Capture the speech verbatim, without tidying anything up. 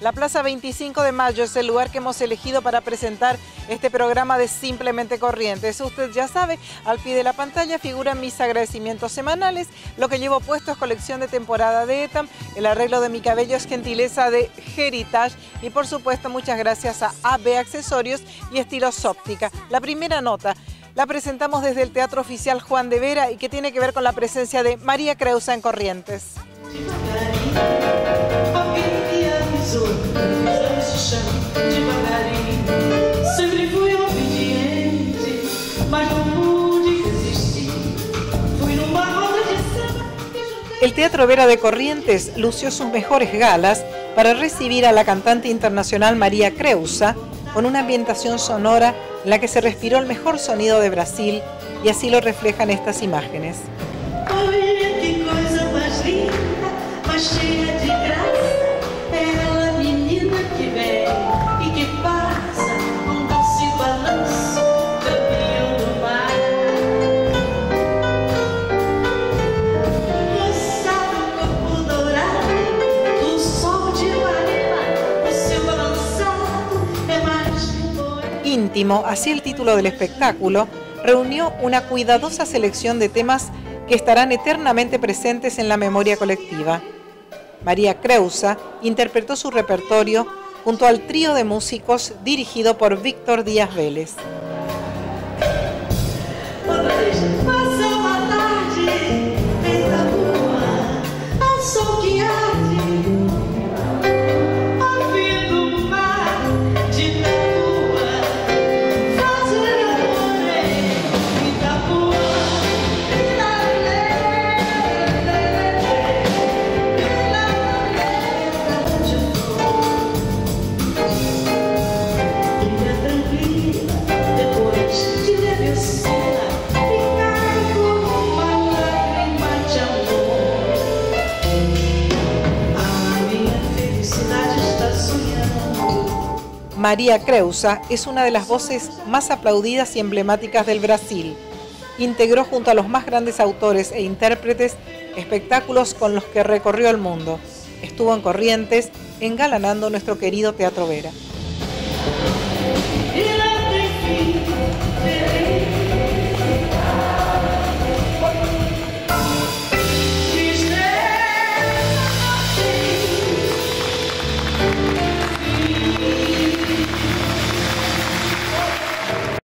La Plaza veinticinco de Mayo es el lugar que hemos elegido para presentar este programa de Simplemente Corrientes. Usted ya sabe, al pie de la pantalla figuran mis agradecimientos semanales. Lo que llevo puesto es colección de temporada de Etam, el arreglo de mi cabello es gentileza de Heritage y por supuesto muchas gracias a A B Accesorios y Estilos Óptica. La primera nota la presentamos desde el Teatro Oficial Juan de Vera y que tiene que ver con la presencia de María Creusa en Corrientes. El Teatro Vera de Corrientes lució sus mejores galas para recibir a la cantante internacional María Creusa con una ambientación sonora en la que se respiró el mejor sonido de Brasil y así lo reflejan estas imágenes. Íntimo, así el título del espectáculo, reunió una cuidadosa selección de temas que estarán eternamente presentes en la memoria colectiva. María Creusa interpretó su repertorio junto al trío de músicos dirigido por Víctor Díaz Vélez. María Creusa es una de las voces más aplaudidas y emblemáticas del Brasil. Integró junto a los más grandes autores e intérpretes espectáculos con los que recorrió el mundo. Estuvo en Corrientes engalanando nuestro querido Teatro Vera.